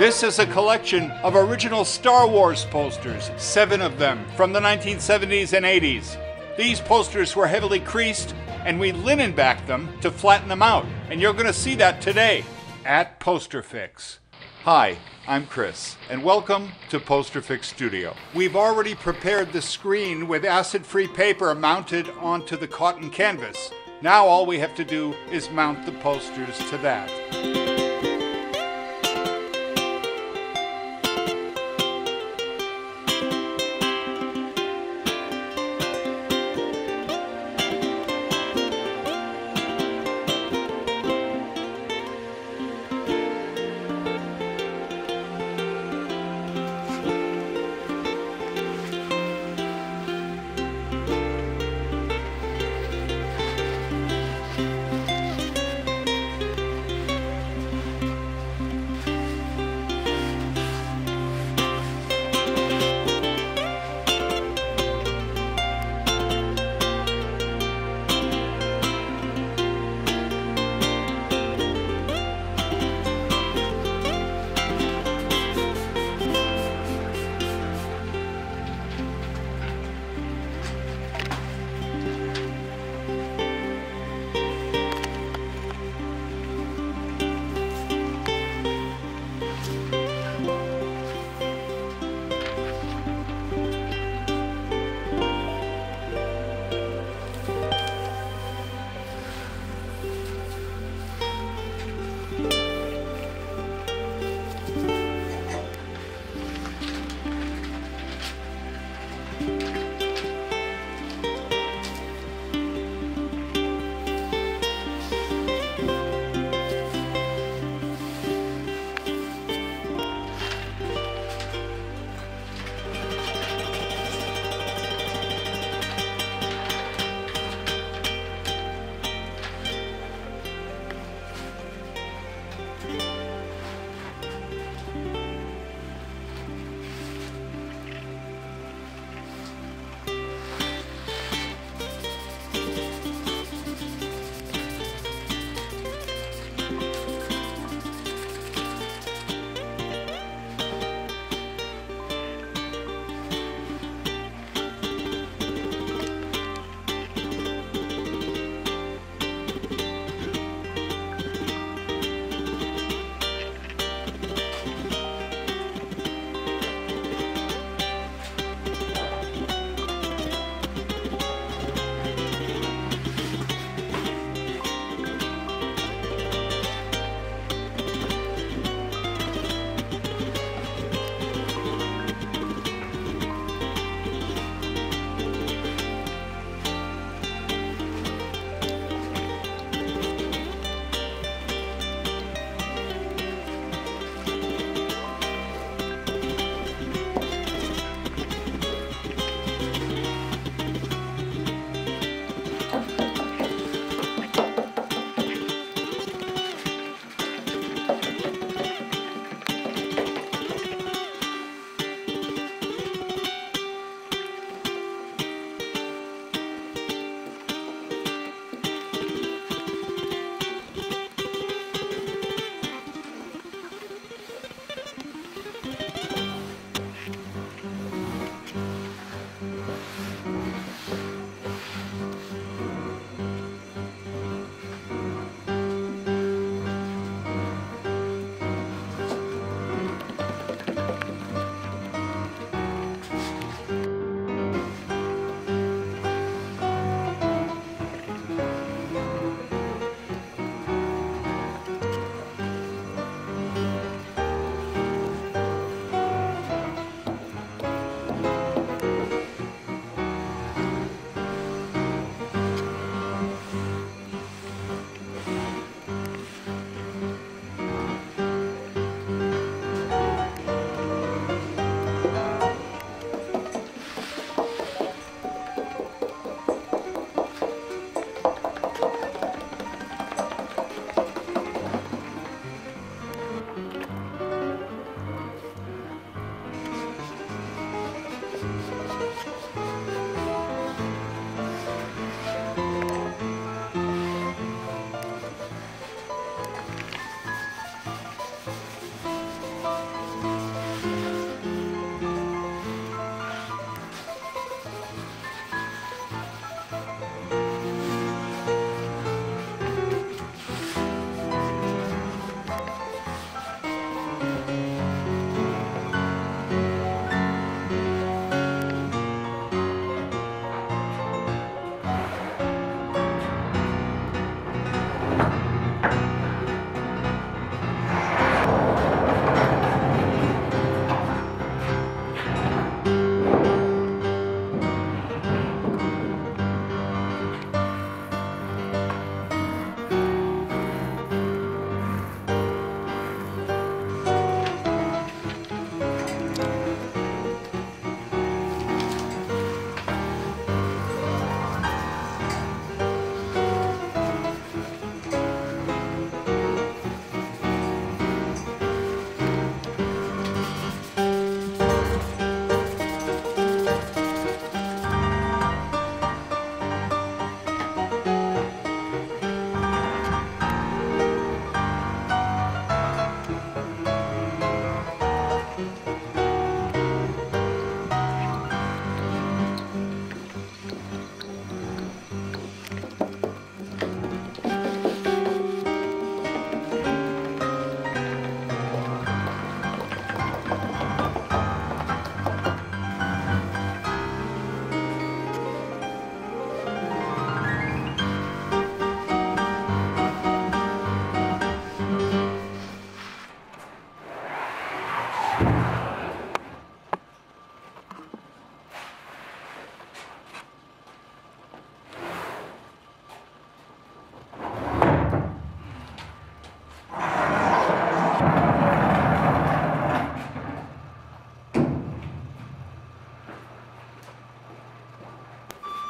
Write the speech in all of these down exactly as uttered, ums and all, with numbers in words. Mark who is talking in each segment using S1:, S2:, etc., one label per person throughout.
S1: This is a collection of original Star Wars posters, seven of them from the nineteen seventies and eighties. These posters were heavily creased, and we linen backed them to flatten them out, and you're going to see that today at Posterfix. Hi, I'm Chris, and welcome to Posterfix Studio. We've already prepared the screen with acid-free paper mounted onto the cotton canvas. Now all we have to do is mount the posters to that.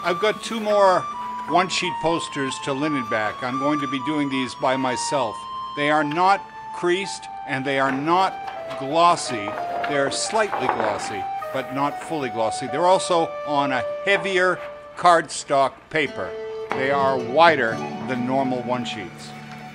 S1: I've got two more one-sheet posters to linen back. I'm going to be doing these by myself. They are not creased and they are not glossy. They're slightly glossy, but not fully glossy. They're also on a heavier cardstock paper. They are wider than normal one-sheets.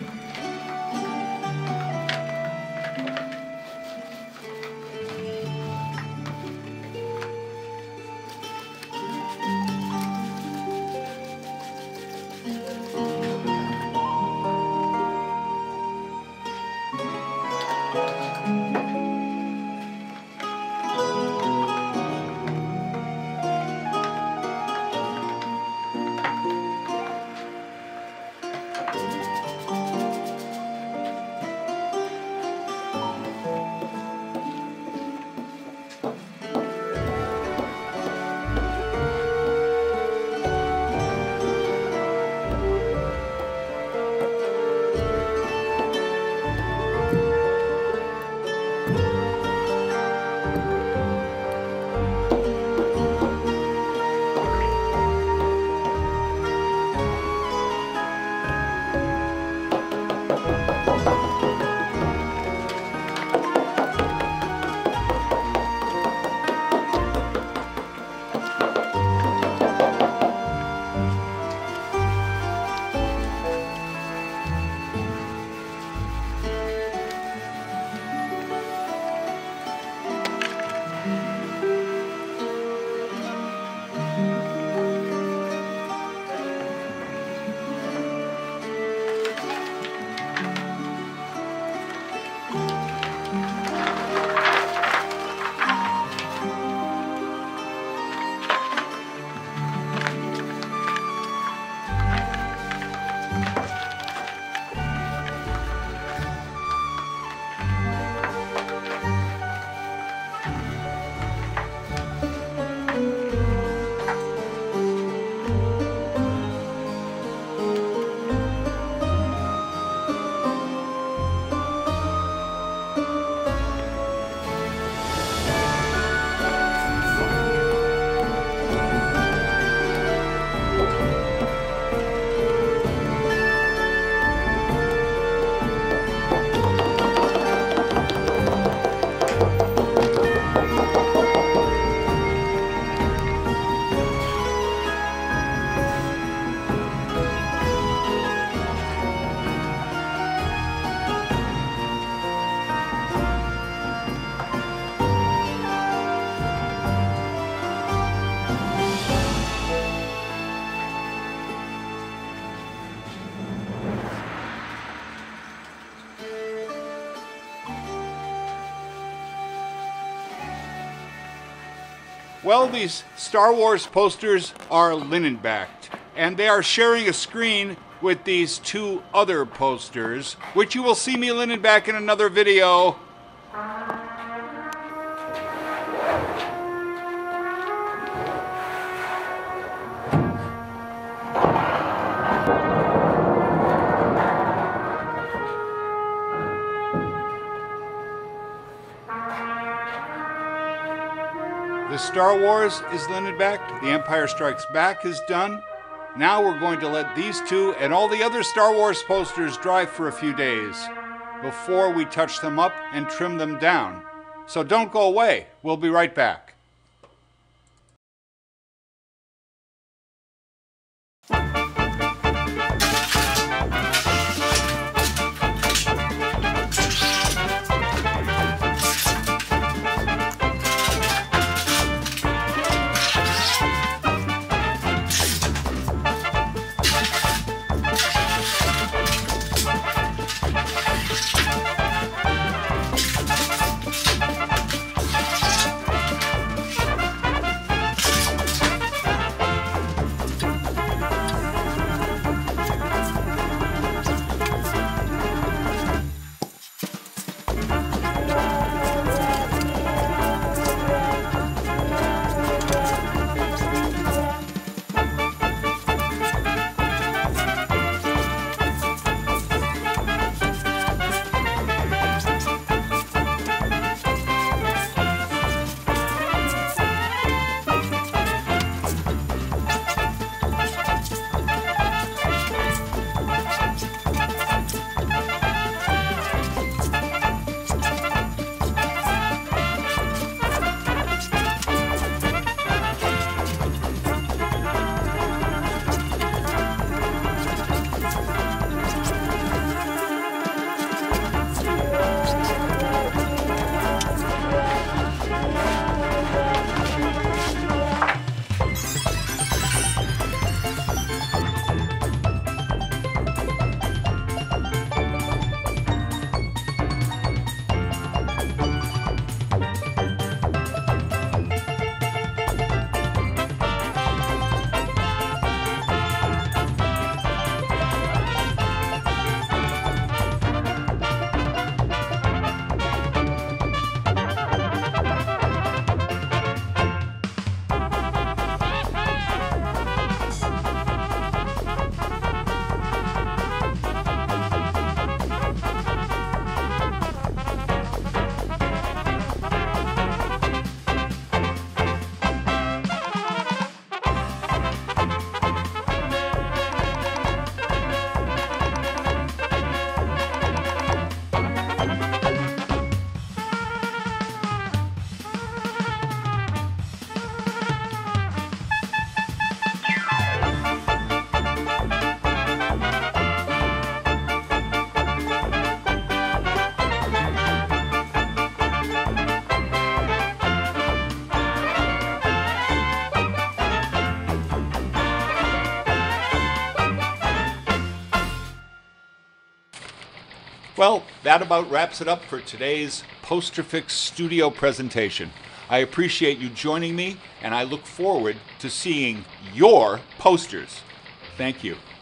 S1: Well, these Star Wars posters are linen backed, and they are sharing a screen with these two other posters, which you will see me linen back in another video. The Star Wars is linen backed, The Empire Strikes Back is done. Now we're going to let these two and all the other Star Wars posters dry for a few days before we touch them up and trim them down. So don't go away, we'll be right back. Well, that about wraps it up for today's Posterfix Studio presentation. I appreciate you joining me, and I look forward to seeing your posters. Thank you.